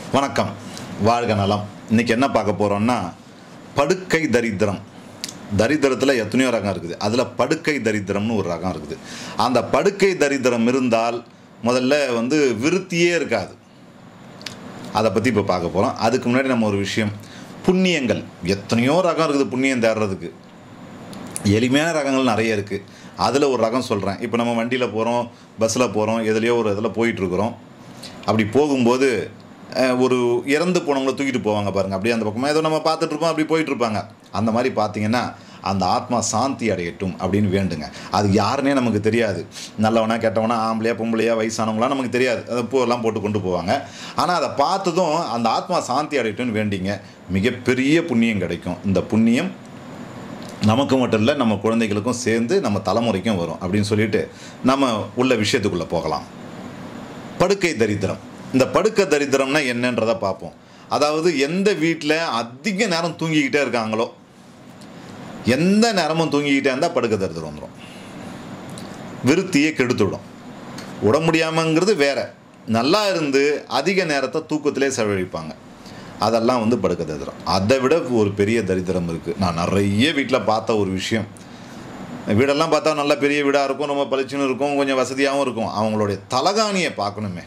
வணக்கம், வாழ்க நலம். இன்றைக்கி என்ன பார்க்க போகிறோம்னா, படுக்கை தரித்திரம். தரித்திரத்தில் எத்தனையோ ரகம் இருக்குது. அதில் படுக்கை தரித்திரம்னு ஒரு ரகம் இருக்குது. அந்த படுக்கை தரித்திரம் இருந்தால் முதல்ல விருத்தியே இருக்காது. அதை பற்றி இப்போ பார்க்க போகிறோம். அதுக்கு முன்னாடி நம்ம ஒரு விஷயம், புண்ணியங்கள் எத்தனையோ ரகம் இருக்குது. புண்ணியம் தேடுறதுக்கு எளிமையான ரகங்கள் நிறைய இருக்குது. அதில் ஒரு ரகம் சொல்கிறேன். இப்போ நம்ம வண்டியில் போகிறோம், பஸ்ஸில் போகிறோம், எதுலேயோ ஒரு இதில் போயிட்டுருக்குறோம். அப்படி போகும்போது ஒரு இறந்து போனவங்களை தூக்கிட்டு போவாங்க பாருங்கள். அப்படியே அந்த பக்கமாக ஏதோ நம்ம பார்த்துட்ருப்போம், அப்படி போயிட்டுருப்பாங்க. அந்த மாதிரி பார்த்தீங்கன்னா அந்த ஆத்மா சாந்தி அடையட்டும் அப்படின்னு வேண்டுங்க. அது யாருன்னே நமக்கு தெரியாது. நல்லவனா கெட்டவனா, ஆம்பளையா பொம்பளையா, வயசானவங்களாம் நமக்கு தெரியாது. அதை பூவெல்லாம் போட்டு கொண்டு போவாங்க. ஆனால் அதை பார்த்ததும் அந்த ஆத்மா சாந்தி அடையட்டும்னு வேண்டிங்க. மிகப்பெரிய புண்ணியம் கிடைக்கும். இந்த புண்ணியம் நமக்கு மட்டும் இல்லை, நம்ம குழந்தைகளுக்கும் சேர்ந்து நம்ம தலைமுறைக்கும் வரும் அப்படின்னு சொல்லிட்டு நம்ம உள்ள விஷயத்துக்குள்ளே போகலாம். படுக்கை தரித்திரம். இந்த படுக்கை தரித்திரம்னா என்னன்றதை பார்ப்போம். அதாவது எந்த வீட்டில் அதிக நேரம் தூங்கிக்கிட்டே இருக்காங்களோ, எந்த நேரமும் தூங்கிக்கிட்டே இருந்தால் படுக்கை தரித்திரம் வந்துடும். விருத்தியை கெடுத்துவிடும். உட முடியாமங்கிறது வேற. நல்லா இருந்து அதிக நேரத்தை தூக்கத்திலே செலவழிப்பாங்க. அதெல்லாம் படுக்கை தரித்திரம். அதை விட ஒரு பெரிய தரித்திரம் இருக்குது. நான் நிறைய வீட்டில் பார்த்த ஒரு விஷயம். வீடெல்லாம் பார்த்தா நல்ல பெரிய வீடாக இருக்கும், ரொம்ப பளிச்சுன்னு இருக்கும், கொஞ்சம் வசதியாகவும் இருக்கும். அவங்களுடைய தலகாணியை பார்க்கணுமே,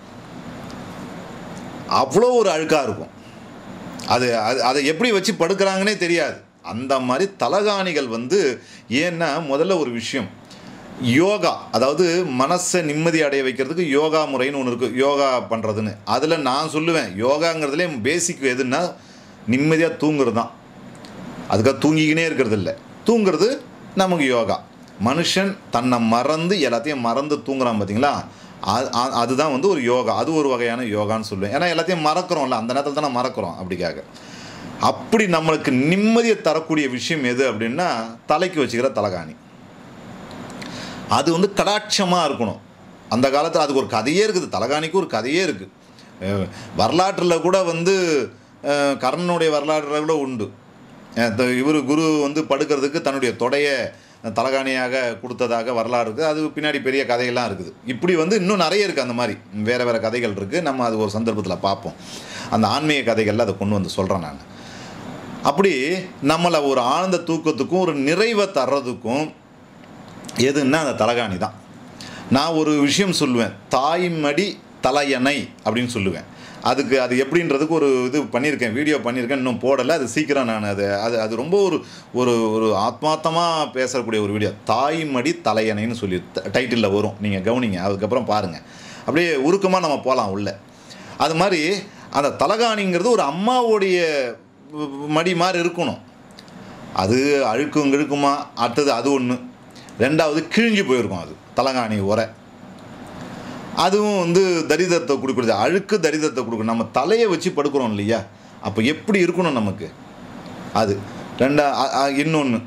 அவ்வளோ ஒரு அழுக்காக இருக்கும். அதை எப்படி வச்சு படுக்கிறாங்கன்னே தெரியாது. அந்த மாதிரி தலகாணிகள் ஏன்னா முதல்ல ஒரு விஷயம், யோகா, அதாவது மனசை நிம்மதி அடைய வைக்கிறதுக்கு யோகா முறைன்னு ஒன்று இருக்குது. யோகா பண்ணுறதுன்னு அதில் நான் சொல்லுவேன், யோகாங்கிறதுலே பேசிக் எதுன்னா நிம்மதியாக தூங்குறது தான். அதுக்காக தூங்கிக்கினே இருக்கிறது இல்லை. தூங்குறது நமக்கு யோகா. மனுஷன் தன்னை மறந்து எல்லாத்தையும் மறந்து தூங்குறான் பார்த்தீங்களா, அதுதான் ஒரு யோகா. அது ஒரு வகையான யோகான்னு சொல்லுவேன். ஏன்னா எல்லாத்தையும் மறக்கிறோம்ல, அந்த நேரத்தில் தான் மறக்கிறோம். அப்படிக்காக அப்படி நம்மளுக்கு நிம்மதியை தரக்கூடிய விஷயம் எது அப்படின்னா, தலைக்கு வச்சுக்கிற தலகாணி. அது கடாட்சமாக இருக்கணும். அந்த காலத்தில் அதுக்கு ஒரு கதையே இருக்குது. தலகாணிக்கு ஒரு கதையே இருக்குது. வரலாற்றில் கூட கர்ணனுடைய வரலாற்றில் கூட உண்டு. இவர் குரு படுக்கிறதுக்கு தன்னுடைய தொடையை தலகாணியாக கொடுத்ததாக வரலாறு இருக்குது. அது பின்னாடி பெரிய கதைகள்லாம் இருக்குது. இப்படி இன்னும் நிறைய இருக்குது. அந்த மாதிரி வேறு வேறு கதைகள் இருக்குது. நம்ம அது ஒரு சந்தர்ப்பத்தில் பார்ப்போம். அந்த ஆன்மீக கதைகளில் அதை கொண்டு சொல்கிறேன் நான். அப்படி நம்மளை ஒரு ஆழ்ந்த தூக்கத்துக்கும் ஒரு நிறைவை தர்றதுக்கும் எதுன்னா அந்த தலகாணி தான். நான் ஒரு விஷயம் சொல்லுவேன், தாய்மடி தலையணை அப்படின்னு சொல்லுவேன். அது எப்படின்றதுக்கு ஒரு இது பண்ணியிருக்கேன், வீடியோ பண்ணியிருக்கேன், இன்னும் போடலை. அது சீக்கிரம் நான் அது ரொம்ப ஒரு ஆத்மார்த்தமாக பேசக்கூடிய ஒரு வீடியோ. தாய்மடி தலையணைன்னு சொல்லி டைட்டிலில் வரும். நீங்கள் கவனிங்க, அதுக்கப்புறம் பாருங்கள். அப்படியே உருக்கமாக நம்ம போகலாம் உள்ள. அது மாதிரி அந்த தலகாணிங்கிறது ஒரு அம்மாவுடைய மடி மாதிரி இருக்கணும். அது அழுக்கும் கிழுக்குமா, அடுத்தது அது ஒன்று. ரெண்டாவது கிழிஞ்சு போயிருக்கும் அது தலகாணி உரை. அதுவும் தரித்திரத்தை கொடுக்குறது. அழுக்கு தரித்திரத்தை கொடுக்கணும். நம்ம தலையை வச்சு படுக்கிறோம் இல்லையா, அப்போ எப்படி இருக்கணும் நமக்கு அது. இன்னொன்று,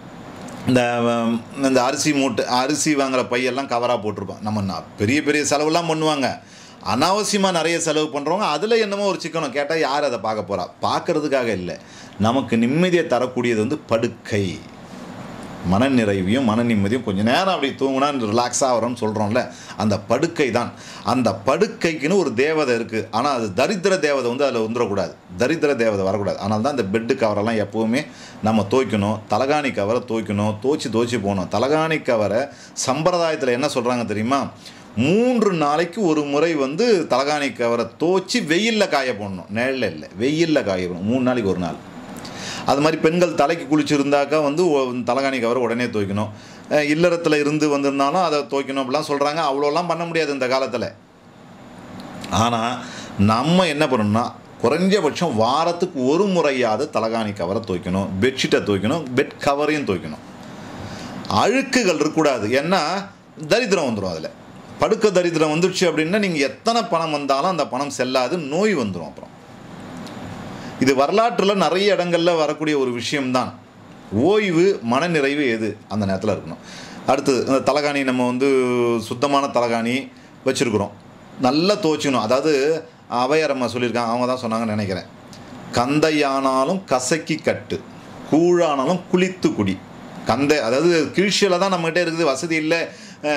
இந்த அரிசி மூட்டை, அரிசி வாங்குகிற பையெல்லாம் கவராக போட்டிருப்பான். நம்ம பெரிய பெரிய செலவுலாம் பண்ணுவாங்க. அனாவசியமாக நிறைய செலவு பண்ணுறவங்க அதில் என்னமோ ஒரு சிக்கனம் கேட்டால் யார் அதை பார்க்க போகிறா? பார்க்குறதுக்காக இல்லை. நமக்கு நிம்மதியை தரக்கூடியது படுக்கை. மன நிறைவையும் மன நிம்மதியும், கொஞ்சம் நேரம் அப்படி தூங்கினா ரிலாக்ஸாக வரோம்னு சொல்கிறோம்ல, அந்த படுக்கை தான். அந்த படுக்கைக்குன்னு ஒரு தேவதை இருக்குது. ஆனால் அது தரித்திர தேவதை அதில் வந்துடக்கூடாது. தரித்திர தேவதை வரக்கூடாது. ஆனால் தான் இந்த பெட்டு கவரெல்லாம் எப்போவுமே நம்ம துவைக்கணும். தலகாணி கவரை துவைக்கணும். துவைச்சி போகணும். தலகாணி கவரை சம்பிரதாயத்தில் என்ன சொல்கிறாங்க தெரியுமா, 3 நாளைக்கு ஒரு முறை தலகாணி கவரை துவைச்சி வெயிலில் காய போடணும். நிழலில் இல்லை, வெயிலில் காய போடணும். 3 நாளைக்கு ஒரு நாள். அது மாதிரி பெண்கள் தலைக்கு குளிச்சுருந்தாக்கா தலகாணி கவரை உடனே துவைக்கணும். இல்லறத்தில் இருந்து வந்திருந்தாலும் அதை துவைக்கணும் அப்படிலாம் சொல்கிறாங்க. அவ்வளோலாம் பண்ண முடியாது இந்த காலத்தில். ஆனால் நம்ம என்ன பண்ணணும்னா, குறைஞ்சபட்சம் வாரத்துக்கு ஒரு முறையாவது தலகாணி கவரை துவைக்கணும். பெட்ஷீட்டை துவைக்கணும். பெட் கவரையும் துவைக்கணும். அழுக்குகள் இருக்கக்கூடாது. ஏன்னா தரித்திரம் வந்துடும். அதில் படுக்க தரித்திரம் வந்துடுச்சு அப்படின்னா நீங்கள் எத்தனை பணம் வந்தாலும் அந்த பணம் செல்லாது, நோய் வந்துடும். அப்புறம் இது வரலாற்றில் நிறைய இடங்களில் வரக்கூடிய ஒரு விஷயம்தான். ஓய்வு, மனநிறைவு எது அந்த நேரத்தில் இருக்கணும். அடுத்தது, இந்த தலகாணி நம்ம சுத்தமான தலகாணி வச்சுருக்குறோம், நல்லா துவைச்சிக்கணும். அதாவது அவையாரம்மா சொல்லியிருக்காங்க, அவங்க தான் சொன்னாங்கன்னு நினைக்கிறேன். கந்தையானாலும் கசக்கி கட்டு, கூழானாலும் குளித்து குடி. அதாவது கிழிச்சியில் தான் நம்மகிட்ட இருக்குது, வசதி இல்லை,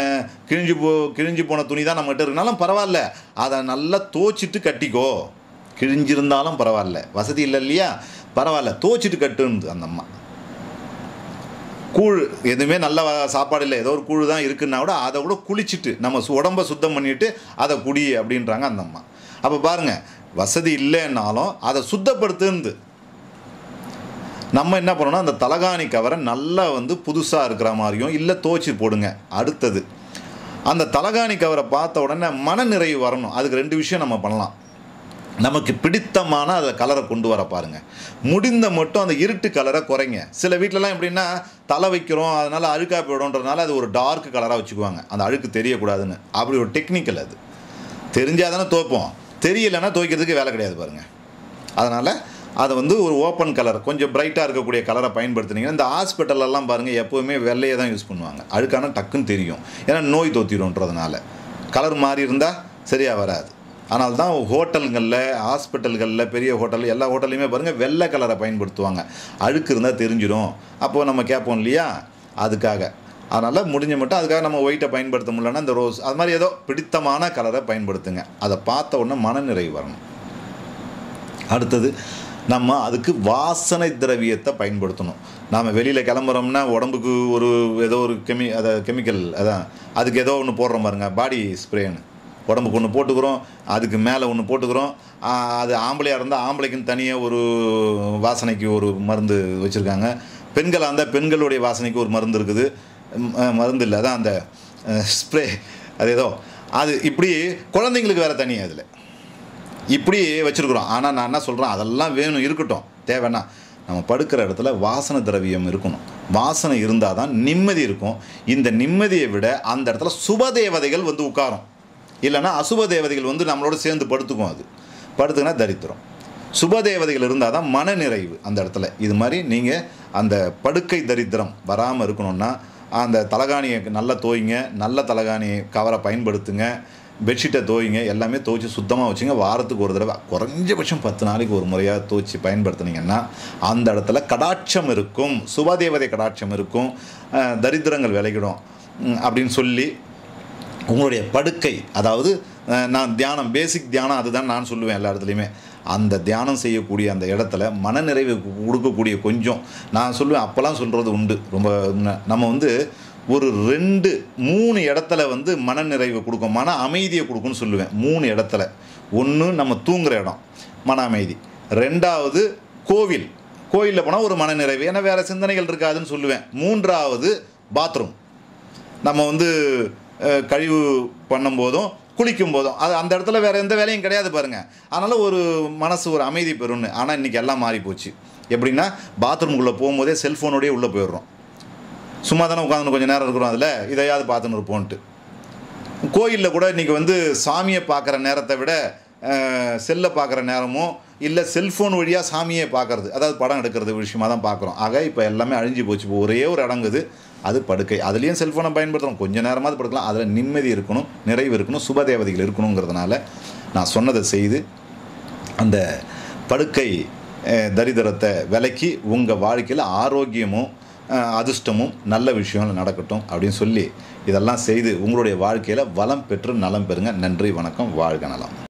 கிழிஞ்சு போன துணி தான் நம்மகிட்ட இருக்குனாலும் பரவாயில்ல, அதை நல்லா துவைச்சிட்டு கட்டிக்கோ. கிழிஞ்சிருந்தாலும் பரவாயில்ல, வசதி இல்லை இல்லையா, பரவாயில்ல துவைச்சிட்டு கட்டுன்னு அந்த அம்மா. கூழ் எதுவுமே நல்ல சாப்பாடு இல்லை, ஏதோ ஒரு கூழ் தான் இருக்குன்னா கூட அதை கூட குளிச்சுட்டு நம்ம உடம்பை சுத்தம் பண்ணிவிட்டு அதை குடி அப்படின்றாங்க அந்த அம்மா. அப்போ பாருங்கள், வசதி இல்லைன்னாலும் அதை சுத்தப்படுத்துந்து நம்ம என்ன பண்ணோம்னா அந்த தலகாணி கவரை நல்லா புதுசாக இருக்கிற மாதிரியும் இல்லை துவைச்சி போடுங்க. அடுத்தது அந்த தலகாணி கவரை பார்த்த உடனே மன நிறைவு வரணும். அதுக்கு 2 விஷயம் நம்ம பண்ணலாம். நமக்கு பிடித்தமான அதை கலரை கொண்டு வர பாருங்கள். முடிந்த மட்டும் அந்த இருட்டு கலரை குறைங்க. சில வீட்டிலலாம் எப்படின்னா தலை வைக்கிறோம், அதனால் அழுக்காக போயிடும்ன்றதுனால அது ஒரு டார்க் கலராக வச்சுக்குவாங்க, அந்த அழுக்கு தெரியக்கூடாதுன்னு. அப்படி ஒரு டெக்னிக்கல். அது தெரிஞ்சால் தானே துவைப்போம், தெரியலைன்னா துவைக்கிறதுக்கு வேலை கிடையாது பாருங்கள். அதனால் அதை ஒரு ஓப்பன் கலர், கொஞ்சம் பிரைட்டாக இருக்கக்கூடிய கலரை பயன்படுத்துனீங்கன்னா, இந்த ஹாஸ்பிட்டலெல்லாம் பாருங்கள் எப்போவுமே வெள்ளையை தான் யூஸ் பண்ணுவாங்க. அழுக்கான டக்குன்னு தெரியும், ஏன்னா நோய் தொத்திடும்ன்றதுனால. கலர் மாறி இருந்தால் சரியாக வராது. ஆனால் தான் ஹோட்டல்களில், ஹாஸ்பிட்டல்களில், பெரிய ஹோட்டல், எல்லா ஹோட்டல்லையுமே பாருங்கள் வெள்ளை கலரை பயன்படுத்துவாங்க. அழுக்கு இருந்தால் தெரிஞ்சிடும். அப்போது நம்ம கேட்போம் இல்லையா, அதுக்காக. அதனால் முடிஞ்ச மட்டும் அதுக்காக நம்ம ஒயிட்டை பயன்படுத்த முடியலன்னா இந்த ரோஸ், அது மாதிரி ஏதோ பிடித்தமான கலரை பயன்படுத்துங்க. அதை பார்த்த உடனே மனநிறைவு வரணும். அடுத்தது நம்ம அதுக்கு வாசனை திரவியத்தை பயன்படுத்தணும். நாம் வெளியில் கிளம்புறோம்னா உடம்புக்கு ஏதோ ஒரு கெமிக்கல், அதான் அதுக்கு ஏதோ ஒன்று போடுறோம் பாருங்க, பாடி ஸ்ப்ரேன்னு உடம்புக்கு ஒன்று போட்டுக்கிறோம், அதுக்கு மேலே ஒன்று போட்டுக்கிறோம். அது ஆம்பளையாக இருந்தால் ஆம்பளைக்குன்னு தனியாக ஒரு வாசனைக்கு ஒரு மருந்து வச்சுருக்காங்க. பெண்களாக இருந்தால் பெண்களுடைய வாசனைக்கு ஒரு மருந்து இருக்குது. மருந்து இல்லை, அதான் அந்த ஸ்ப்ரே, அது ஏதோ அது இப்படி குழந்தைங்களுக்கு வேறு தனியாக அதில் இப்படி வச்சுருக்குறோம். ஆனால் நான் என்ன சொல்கிறேன், அதெல்லாம் வேணும், இருக்கட்டும், தேவைன்னா நம்ம படுக்கிற இடத்துல வாசனை திரவியம் இருக்கணும். வாசனை இருந்தால் தான் நிம்மதி இருக்கும். இந்த நிம்மதியை விட அந்த இடத்துல சுபதேவதைகள் உட்காரும். இல்லைன்னா அசுப தேவதைகள் நம்மளோட சேர்ந்து படுத்துக்கும். அது படுத்துக்குன்னா தரித்திரம். சுபதேவதைகள் இருந்தால் தான் மன நிறைவு அந்த இடத்துல. இது மாதிரி நீங்கள் அந்த படுக்கை தரித்திரம் வராமல் இருக்கணும்னா அந்த தலகாணியை நல்லா தோய்ங்க, நல்ல தலகாணி கவரை பயன்படுத்துங்க, பெட்ஷீட்டை தோய்ங்க, எல்லாமே துவைச்சி சுத்தமாக வச்சுங்க. வாரத்துக்கு ஒரு தடவை, குறைஞ்சபட்சம் 10 நாளைக்கு ஒரு முறையாக துவைச்சி பயன்படுத்துனீங்கன்னா அந்த இடத்துல கடாட்சம் இருக்கும், சுபதேவதை கடாட்சம் இருக்கும், தரித்திரங்கள் விலகிடும் அப்படின்னு சொல்லி உங்களுடைய படுக்கை, அதாவது நான் தியானம், பேசிக் தியானம் அதுதான் நான் சொல்லுவேன் எல்லா இடத்துலையுமே. அந்த தியானம் செய்யக்கூடிய அந்த இடத்துல மனநிறைவு கொடுக்கக்கூடிய கொஞ்சம் நான் சொல்லுவேன், அப்போல்லாம் சொல்கிறது உண்டு. ரொம்ப நம்ம ஒரு 2-3 இடத்துல மனநிறைவு கொடுக்கும், மன அமைதியை கொடுக்கும்னு சொல்லுவேன். 3 இடத்துல. ஒன்று நம்ம தூங்குகிற இடம், மன அமைதி. 2வது கோயிலில் போனால் ஒரு மனநிறைவு, ஏன்னா வேறு சிந்தனைகள் இருக்காதுன்னு சொல்லுவேன். 3வது பாத்ரூம். நம்ம கழிவு பண்ணும்போதும் குளிக்கும் போதும் அது அந்த இடத்துல வேறு எந்த வேலையும் கிடையாது பாருங்கள். அதனால் ஒரு மனசு ஒரு அமைதி பெறும்னு. ஆனால் இன்றைக்கி எல்லாம் மாறி போச்சு. எப்படின்னா பாத்ரூமுக்குள்ளே போகும்போதே செல்ஃபோனோடையே உள்ளே போயிடுறோம். சும்மா தானே உட்காந்து கொஞ்சம் நேரம் இருக்கிறோம், அதில் இதையாவது பார்த்துன்னு இருப்போன்ட்டு. கோயிலில் கூட இன்றைக்கி சாமியை பார்க்குற நேரத்தை விட செல்லை பார்க்குற நேரமும் இல்லை செல்ஃபோன் வழியாக சாமியை பார்க்குறது, அதாவது படம் எடுக்கிறது விஷயமாக தான் பார்க்குறோம். ஆக இப்போ எல்லாமே அழிஞ்சு போச்சு. இப்போ ஒரே ஒரு அடங்குது, அது படுக்கை. அதுலேயும் செல்ஃபோனை பயன்படுத்தணும், கொஞ்சம் நேரமாவது படுக்கலாம். அதில் நிம்மதி இருக்கணும், நிறைவு இருக்கணும், சுபதேவதைகள் இருக்கணுங்கிறதுனால நான் சொன்னதை செய்து அந்த படுக்கை தரித்திரத்தை விலக்கி உங்கள் வாழ்க்கையில் ஆரோக்கியமும் அதிர்ஷ்டமும் நல்ல விஷயங்கள் நடக்கட்டும் அப்படின்னு சொல்லி இதெல்லாம் செய்து உங்களுடைய வாழ்க்கையில் வளம் பெற்று நலம் பெறுங்க. நன்றி, வணக்கம், வாழ்க நலம்.